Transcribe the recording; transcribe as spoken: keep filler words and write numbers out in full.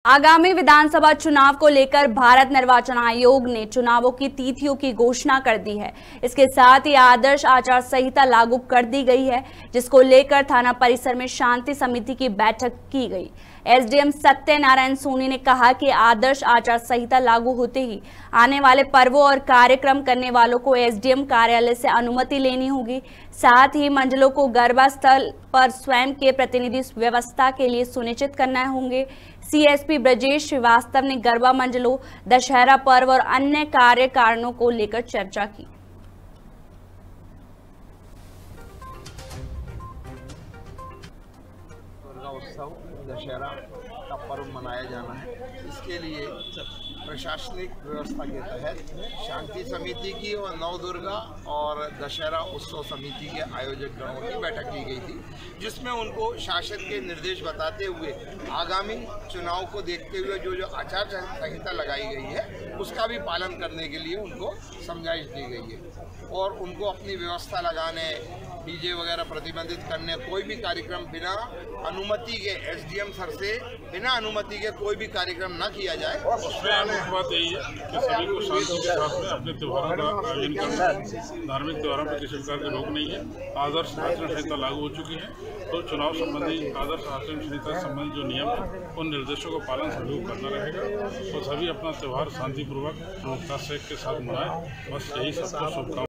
आगामी विधानसभा चुनाव को लेकर भारत निर्वाचन आयोग ने चुनावों की तिथियों की घोषणा कर दी है। इसके साथ ही आदर्श आचार संहिता लागू कर दी गई है, जिसको लेकर थाना परिसर में शांति समिति की बैठक की गई। एसडीएम सत्यनारायण सोनी ने कहा कि आदर्श आचार संहिता लागू होते ही आने वाले पर्वों और कार्यक्रम करने वालों को एसडीएम कार्यालय से अनुमति लेनी होगी। साथ ही मंडलों को गरबा स्थल पर स्वयं के प्रतिनिधि व्यवस्था के लिए सुनिश्चित करना होंगे। सीएसपी ब्रजेश श्रीवास्तव ने गरबा मंडलों, दशहरा पर्व और अन्य कार्य कारणों को लेकर चर्चा की। दुर्गा उत्सव दशहरा का पर्व मनाया जाना है। इसके लिए प्रशासनिक व्यवस्था के तहत शांति समिति की और नव दुर्गा और दशहरा उत्सव समिति के आयोजक गणों की बैठक की गई थी, जिसमें उनको शासन के निर्देश बताते हुए आगामी चुनाव को देखते हुए जो जो आचार संहिता लगाई गई है उसका भी पालन करने के लिए उनको समझाइश दी गई है और उनको अपनी व्यवस्था लगाने, डीजे वगैरह प्रतिबंधित करने, कोई भी कार्यक्रम बिना अनुमति के एसडीएम सर से बिना अनुमति के कोई भी कार्यक्रम न किया जाए। उसमें बात यही है कि सभी को शांति के साथ में अपने त्योहारों का आयोजन करना है। धार्मिक त्योहारों पर किसी प्रकार के रोक नहीं है। आदर्श आचरण संहिता लागू हो चुकी है, तो चुनाव संबंधी आदर्श आचरण संहिता संबंधी जो नियम है उन निर्देशों का पालन सभी को करना रहेगा। तो सभी अपना त्यौहार शांतिपूर्वक प्रमुखता से के साथ मनाएं। बस यही सबको शुभकामनाएं।